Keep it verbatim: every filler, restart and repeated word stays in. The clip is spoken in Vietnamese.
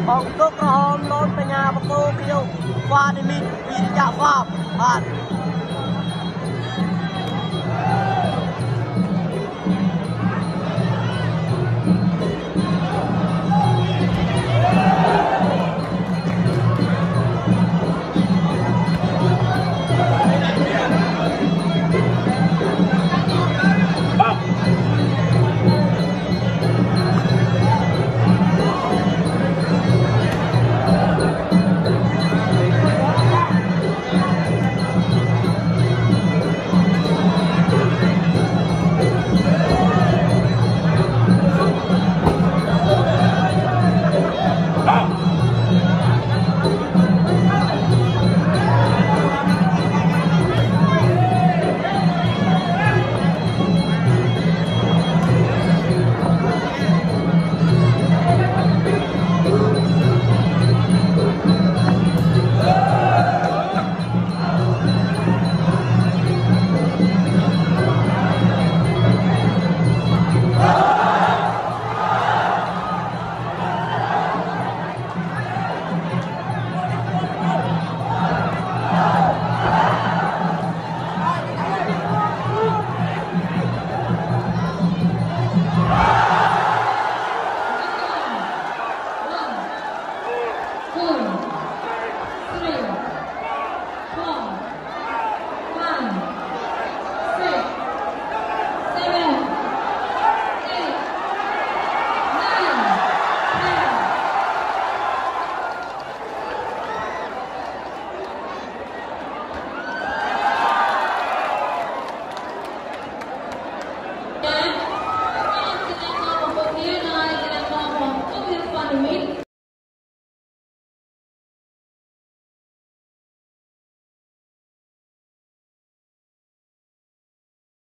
បងទុកក្រហមលូនបញ្ញាបកោគៀវវ៉ាឌីមីពីរយ៉ាវ៉ាបាទ